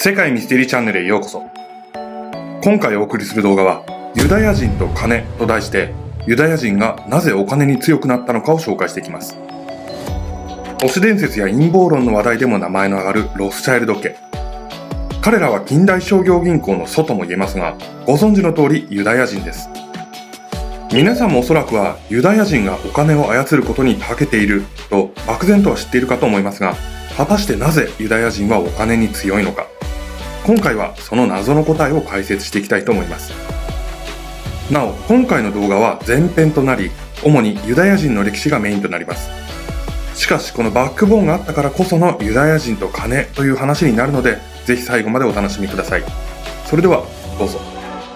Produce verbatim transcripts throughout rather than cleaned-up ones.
世界ミステリーチャンネルへようこそ。今回お送りする動画はユダヤ人と金と題して、ユダヤ人がなぜお金に強くなったのかを紹介していきます。都市伝説や陰謀論の話題でも名前の上がるロスチャイルド家。彼らは近代商業銀行の祖とも言えますが、ご存知の通りユダヤ人です。皆さんもおそらくはユダヤ人がお金を操ることに長けていると漠然とは知っているかと思いますが、果たしてなぜユダヤ人はお金に強いのか。今回はその謎の答えを解説していきたいと思います。なお、今回の動画は前編となり、主にユダヤ人の歴史がメインとなります。しかしこのバックボーンがあったからこそのユダヤ人と金という話になるので、ぜひ最後までお楽しみください。それではどうぞ。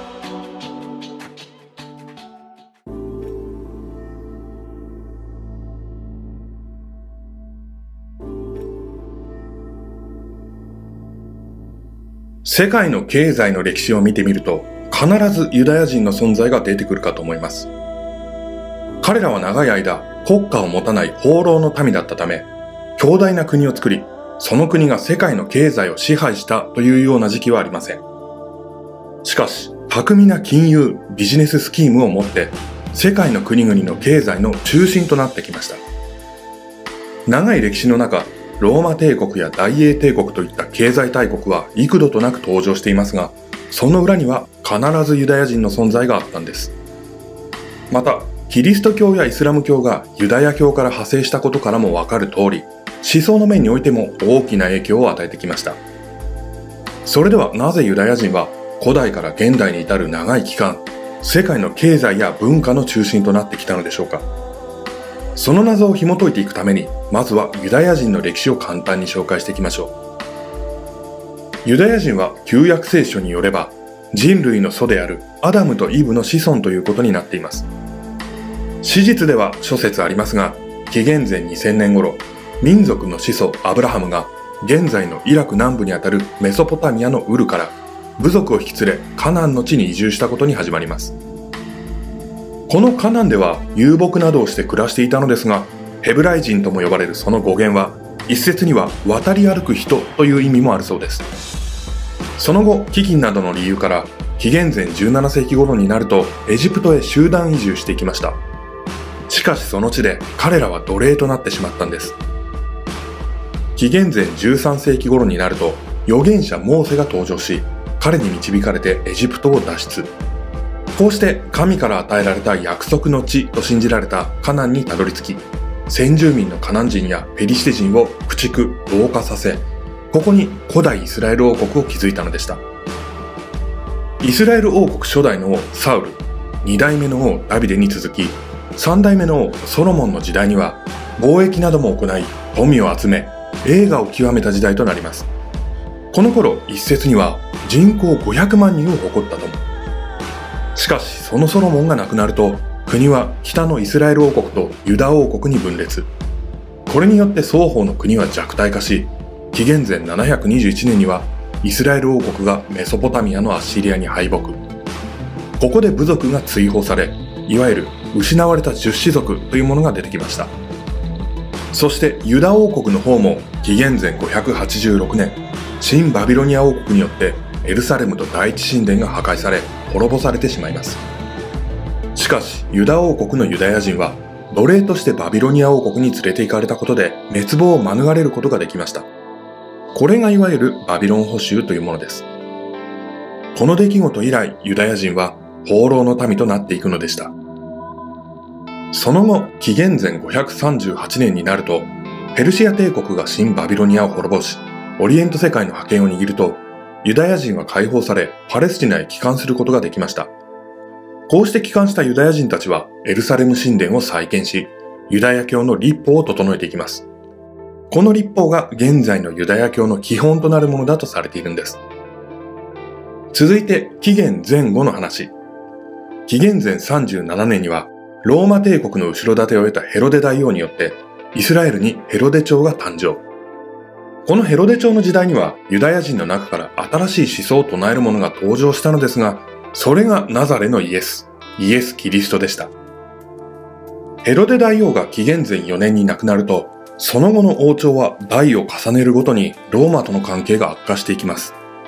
世界の経済の歴史を見てみると、必ずユダヤ人の存在が出てくるかと思います。彼らは長い間、国家を持たない放浪の民だったため、強大な国を作り、その国が世界の経済を支配したというような時期はありません。しかし、巧みな金融、ビジネススキームを持って、世界の国々の経済の中心となってきました。長い歴史の中、ローマ帝国や大英帝国といった経済大国は幾度となく登場していますが、その裏には必ずユダヤ人の存在があったんです。また、キリスト教やイスラム教がユダヤ教から派生したことからもわかる通り、思想の面においても大きな影響を与えてきました。それではなぜユダヤ人は古代から現代に至る長い期間、世界の経済や文化の中心となってきたのでしょうか。その謎を紐解いていくために、まずはユダヤ人の歴史を簡単に紹介していきましょう。ユダヤ人は旧約聖書によれば、人類の祖であるアダムとイブの子孫ということになっています。史実では諸説ありますが、紀元前にせんねん頃、民族の始祖アブラハムが現在のイラク南部にあたるメソポタミアのウルから部族を引き連れカナンの地に移住したことに始まります。このカナンでは遊牧などをして暮らしていたのですが、ヘブライ人とも呼ばれるその語源は、一説には渡り歩く人という意味もあるそうです。その後、飢饉などの理由から紀元前じゅうななせいき頃になるとエジプトへ集団移住していきました。しかしその地で彼らは奴隷となってしまったんです。紀元前じゅうさんせいき頃になると預言者モーセが登場し、彼に導かれてエジプトを脱出。こうして神から与えられた約束の地と信じられたカナンにたどり着き、先住民のカナン人やペリシテ人を駆逐、同化させ、ここに古代イスラエル王国を築いたのでした。イスラエル王国初代の王サウル、にだいめの王ダビデに続き、さんだいめの王ソロモンの時代には貿易なども行い、富を集め、栄華を極めた時代となります。この頃、一説には人口ごひゃくまんにんを誇ったとも。しかし、そのソロモンが亡くなると、国は北のイスラエル王国とユダ王国に分裂。これによって双方の国は弱体化し、紀元前ななひゃくにじゅういちねんにはイスラエル王国がメソポタミアのアッシリアに敗北。ここで部族が追放され、いわゆる失われた十氏族というものが出てきました。そしてユダ王国の方も紀元前ごひゃくはちじゅうろくねん、新バビロニア王国によってエルサレムと第一神殿が破壊され、滅ぼされてしまいます。しかし、ユダ王国のユダヤ人は、奴隷としてバビロニア王国に連れて行かれたことで、滅亡を免れることができました。これがいわゆるバビロン捕囚というものです。この出来事以来、ユダヤ人は放浪の民となっていくのでした。その後、紀元前ごひゃくさんじゅうはちねんになると、ペルシア帝国が新バビロニアを滅ぼし、オリエント世界の覇権を握ると、ユダヤ人は解放され、パレスチナへ帰還することができました。こうして帰還したユダヤ人たちは、エルサレム神殿を再建し、ユダヤ教の律法を整えていきます。この律法が現在のユダヤ教の基本となるものだとされているんです。続いて、紀元前後の話。紀元前さんじゅうななねんには、ローマ帝国の後ろ盾を得たヘロデ大王によって、イスラエルにヘロデ朝が誕生。このヘロデ朝の時代にはユダヤ人の中から新しい思想を唱える者が登場したのですが、それがナザレのイエス、イエス・キリストでした。ヘロデ大王が紀元前よねんに亡くなると、その後の王朝は代を重ねるごとにローマとの関係が悪化していきます。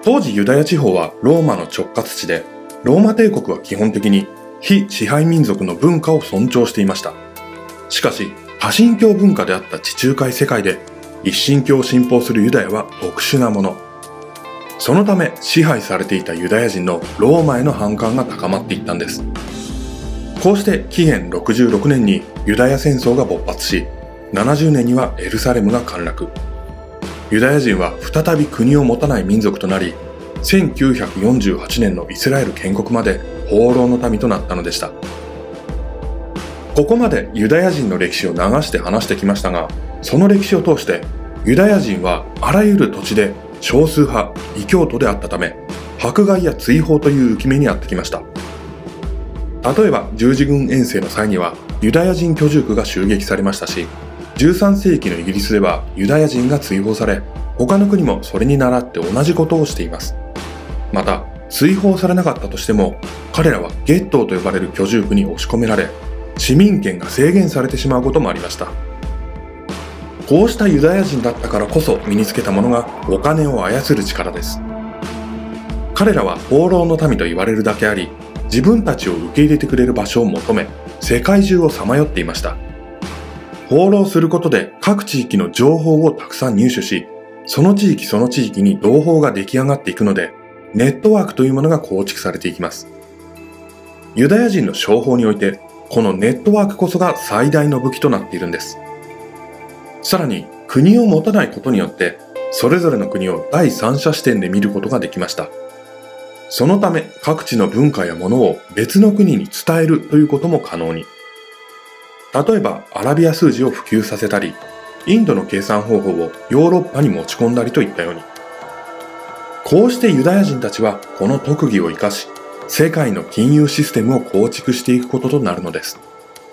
当時ユダヤ地方はローマの直轄地で、ローマ帝国は基本的に非支配民族の文化を尊重していました。しかし、多神教文化であった地中海世界で一神教を信奉するユダヤは特殊なもの。そのため支配されていたユダヤ人のローマへの反感が高まっていったんです。こうして紀元ろくじゅうろくねんにユダヤ戦争が勃発し、ななじゅうねんにはエルサレムが陥落。ユダヤ人は再び国を持たない民族となり、せんきゅうひゃくよんじゅうはちねんのイスラエル建国まで放浪の民となったのでした。ここまでユダヤ人の歴史を流して話してきましたが、その歴史を通してユダヤ人はあらゆる土地で少数派、異教徒であったため、迫害や追放という浮き目にあってきました。例えば十字軍遠征の際にはユダヤ人居住区が襲撃されましたし、じゅうさんせいきのイギリスではユダヤ人が追放され、他の国もそれに倣って同じことをしています。また、追放されなかったとしても、彼らはゲットーと呼ばれる居住区に押し込められ、市民権が制限されてしまうこともありました。こうしたユダヤ人だったからこそ身につけたものがお金を操る力です。彼らは放浪の民と言われるだけあり、自分たちを受け入れてくれる場所を求め、世界中をさまよっていました。放浪することで各地域の情報をたくさん入手し、その地域その地域に同胞が出来上がっていくので、ネットワークというものが構築されていきます。ユダヤ人の商法において、このネットワークこそが最大の武器となっているんです。さらに、国を持たないことによって、それぞれの国を第三者視点で見ることができました。そのため、各地の文化やものを別の国に伝えるということも可能に。例えば、アラビア数字を普及させたり、インドの計算方法をヨーロッパに持ち込んだりといったように。こうしてユダヤ人たちはこの特技を生かし、世界の金融システムを構築していくこととなるのです。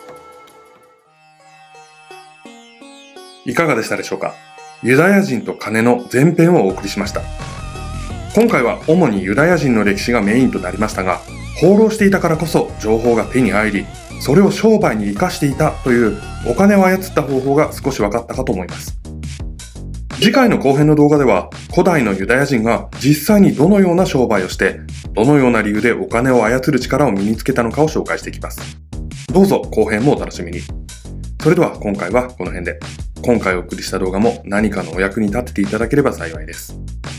いかがでしたでしょうか？ユダヤ人と金の前編をお送りしました。今回は主にユダヤ人の歴史がメインとなりましたが、放浪していたからこそ情報が手に入り、それを商売に生かしていたというお金を操った方法が少し分かったかと思います。次回の後編の動画では、古代のユダヤ人が実際にどのような商売をして、どのような理由でお金を操る力を身につけたのかを紹介していきます。どうぞ後編もお楽しみに。それでは今回はこの辺で。今回お送りした動画も何かのお役に立てていただければ幸いです。